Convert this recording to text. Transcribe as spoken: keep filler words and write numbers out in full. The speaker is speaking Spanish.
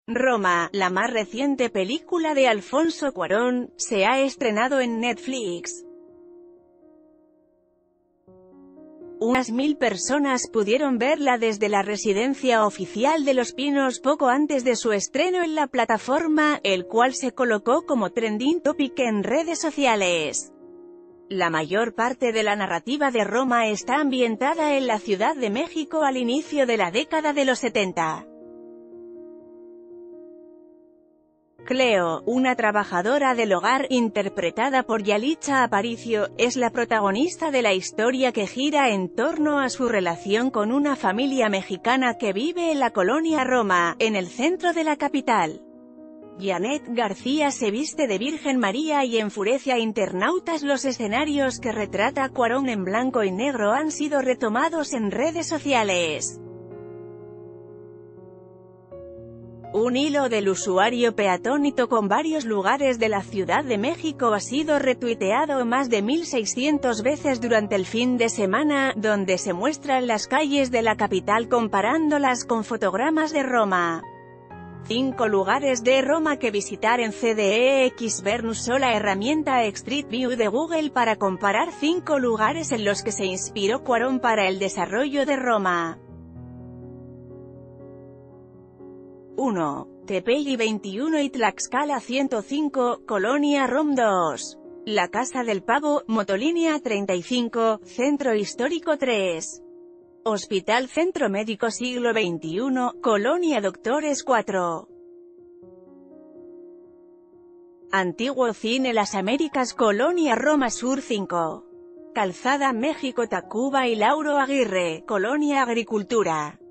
Roma, la más reciente película de Alfonso Cuarón, se ha estrenado en Netflix. Unas mil personas pudieron verla desde la residencia oficial de Los Pinos poco antes de su estreno en la plataforma, el cual se colocó como trending topic en redes sociales. La mayor parte de la narrativa de Roma está ambientada en la Ciudad de México al inicio de la década de los setenta. Cleo, una trabajadora del hogar, interpretada por Yalitza Aparicio, es la protagonista de la historia que gira en torno a su relación con una familia mexicana que vive en la colonia Roma, en el centro de la capital. Janet García se viste de Virgen María y enfurece a internautas. Los escenarios que retrata Cuarón en blanco y negro han sido retomados en redes sociales. Un hilo del usuario peatónito con varios lugares de la Ciudad de México ha sido retuiteado más de mil seiscientas veces durante el fin de semana, donde se muestran las calles de la capital comparándolas con fotogramas de Roma. cinco lugares de Roma que visitar en C D E X. Ver usó la herramienta Street View de Google para comparar cinco lugares en los que se inspiró Cuarón para el desarrollo de Roma. uno. Tepeji veintiuno y Tlaxcala ciento cinco, Colonia Rom dos. La Casa del Pavo, Motolínea treinta y cinco, Centro Histórico tres. Hospital Centro Médico Siglo veintiuno, Colonia Doctores cuatro. Antiguo Cine Las Américas, Colonia Roma Sur cinco. Calzada México Tacuba y Lauro Aguirre, Colonia Agricultura.